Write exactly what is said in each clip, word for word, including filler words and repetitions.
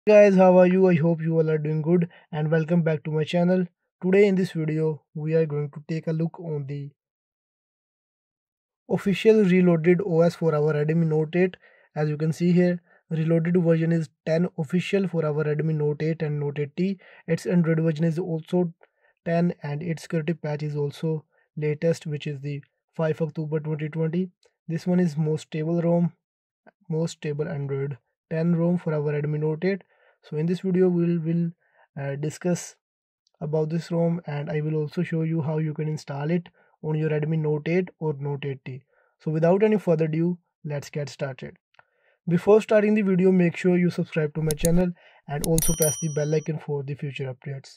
Guys, how are you? I hope you all are doing good and welcome back to my channel. Today in this video we are going to take a look on the official reloaded O S for our Redmi Note eight. As you can see here, reloaded version is ten official for our Redmi Note eight and Note eight T. Its Android version is also ten and its security patch is also latest, which is the five October twenty twenty. This one is most stable ROM, most stable Android ten ROM for our Redmi Note eight. So in this video we will will uh, discuss about this ROM, and I will also show you how you can install it on your Redmi Note eight or Note eight T. So without any further ado, let's get started. Before starting the video, make sure you subscribe to my channel and also press the bell icon for the future updates.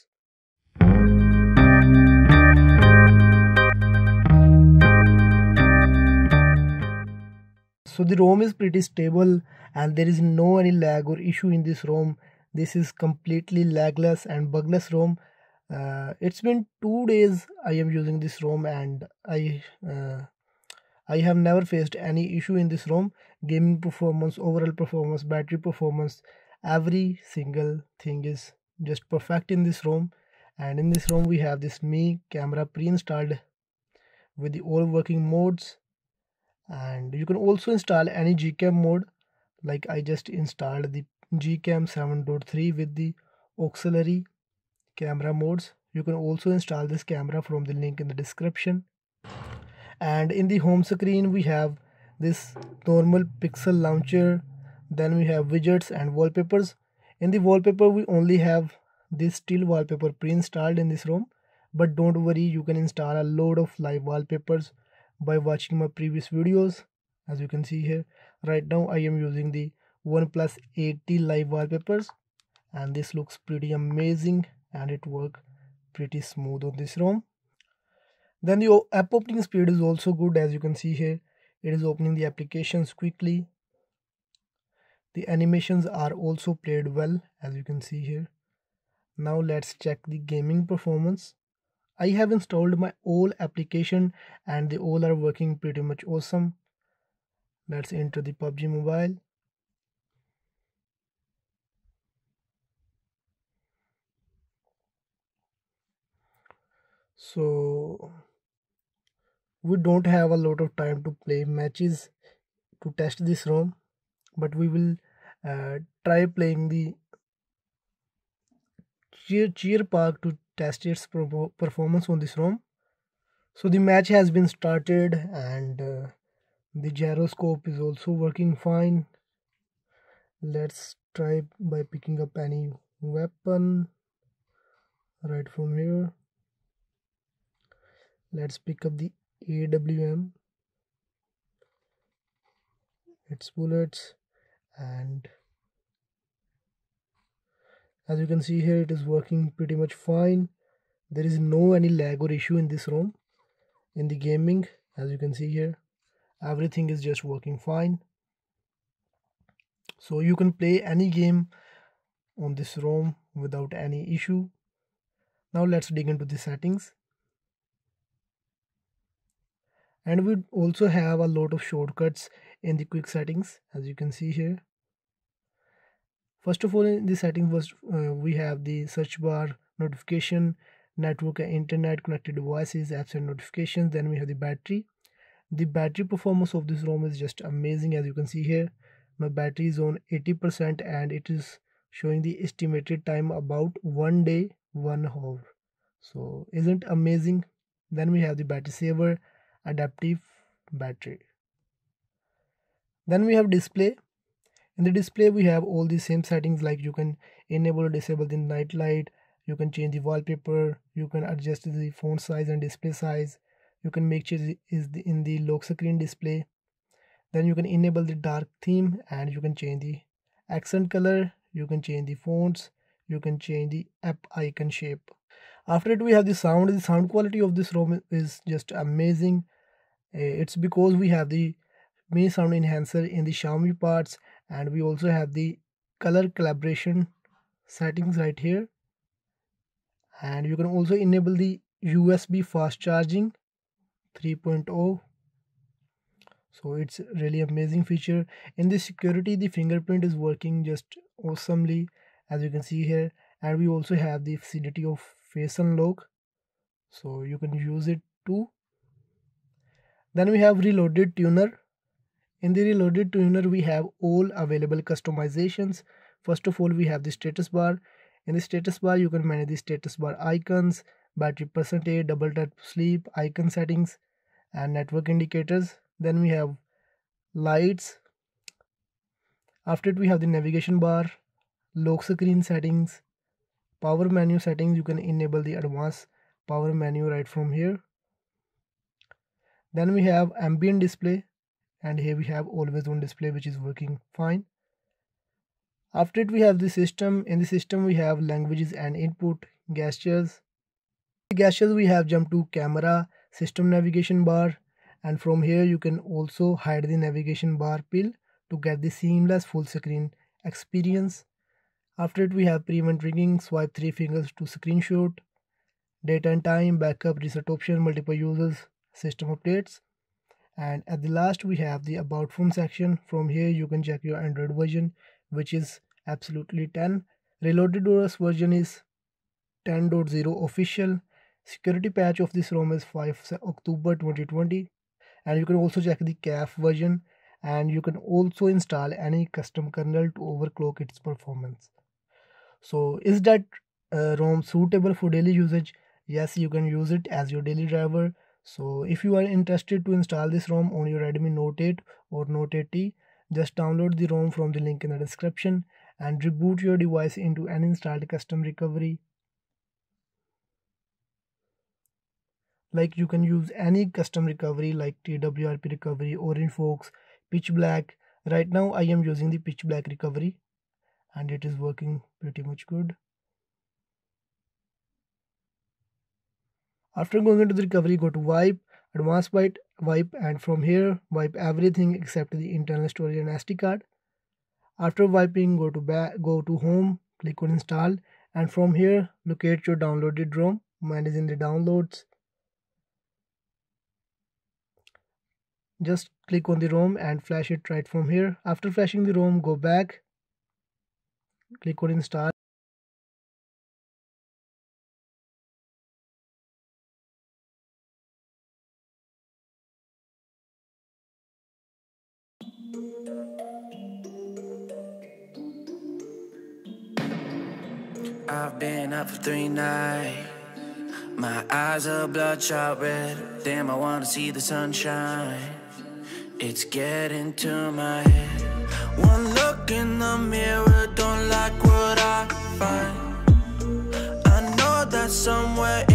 So the ROM is pretty stable and there is no any lag or issue in this ROM. This is completely lagless and bugless ROM. Uh, it's been two days I am using this ROM and I uh, I have never faced any issue in this ROM. Gaming performance, overall performance, battery performance, every single thing is just perfect in this ROM. And in this ROM we have this Mi camera pre-installed with the all working modes, and you can also install any G CAM mode. Like I just installed the G CAM seven point three with the auxiliary camera modes. You can also install this camera from the link in the description. And in the home screen we have this normal pixel launcher, then we have widgets and wallpapers. In the wallpaper we only have this still wallpaper pre-installed in this ROM, but don't worry, you can install a load of live wallpapers by watching my previous videos. As you can see here, right now I am using the OnePlus eighty live wallpapers and this looks pretty amazing and it works pretty smooth on this ROM. Then the app opening speed is also good. As you can see here, it is opening the applications quickly. The animations are also played well, as you can see here. Now let's check the gaming performance. I have installed my all application and they all are working pretty much awesome. Let's enter the P U B G Mobile. So we don't have a lot of time to play matches to test this ROM, but we will uh, try playing the cheer, cheer park to test its performance on this ROM. So the match has been started and uh, the gyroscope is also working fine. Let's try by picking up any weapon right from here. Let's pick up the A W M, its bullets, and as you can see here, it is working pretty much fine. There is no any lag or issue in this ROM. In the gaming, as you can see here, everything is just working fine. So you can play any game on this ROM without any issue. Now let's dig into the settings. And we also have a lot of shortcuts in the quick settings, as you can see here. First of all, in the settings was uh, we have the search bar, notification, network and internet, connected devices, apps and notifications. Then we have the battery. The battery performance of this ROM is just amazing. As you can see here, my battery is on eighty percent and it is showing the estimated time about one day, one hour. So isn't amazing? Then we have the battery saver, adaptive battery. Then we have display. In the display we have all the same settings, like you can enable or disable the night light, you can change the wallpaper, you can adjust the font size and display size, you can make changes is the, in the lock screen display. Then you can enable the dark theme and you can change the accent color, you can change the fonts, you can change the app icon shape. After it we have the sound. The sound quality of this ROM is just amazing. It's because we have the Mi sound enhancer in the Xiaomi parts, and we also have the color calibration settings right here, and you can also enable the U S B fast charging three point oh. So it's really amazing feature. In the security, the fingerprint is working just awesomely, as you can see here, and we also have the facility of face unlock, so you can use it too. Then we have reloaded tuner. In the reloaded tuner we have all available customizations. First of all, we have the status bar. In the status bar you can manage the status bar icons, battery percentage, double tap sleep, icon settings, and network indicators. Then we have lights. After it we have the navigation bar, lock screen settings, power menu settings. You can enable the advanced power menu right from here. Then we have ambient display, and here we have always on display, which is working fine. After it we have the system. In the system we have languages and input, gestures. The gestures we have jump to camera, system navigation bar, and from here you can also hide the navigation bar pill to get the seamless full screen experience. After it we have prevent ringing, swipe three fingers to screenshot, date and time, backup, reset option, multiple users, system updates. And at the last we have the about phone section. From here you can check your Android version, which is absolutely ten. Reloaded O S version is ten point zero official. Security patch of this ROM is five October twenty twenty. And you can also check the C A F version, and you can also install any custom kernel to overclock its performance. So is that uh, ROM suitable for daily usage? Yes, you can use it as your daily driver. So if you are interested to install this ROM on your Redmi Note eight or Note eight T, just download the ROM from the link in the description and reboot your device into an installed custom recovery. Like you can use any custom recovery like T W R P recovery, Orange Fox, Pitch Black. Right now I am using the Pitch Black recovery and it is working pretty much good. After going into the recovery, go to wipe, advanced wipe, wipe, and from here wipe everything except the internal storage and S D card. After wiping, go to back, go to home, click on install, and from here locate your downloaded ROM. Mine is in the downloads. Just click on the ROM and flash it right from here. After flashing the ROM, go back, click on install. I've been up for three nights. My eyes are bloodshot red. Damn, I wanna see the sunshine. It's getting to my head. One look in the mirror, don't like what I find. I know that somewhere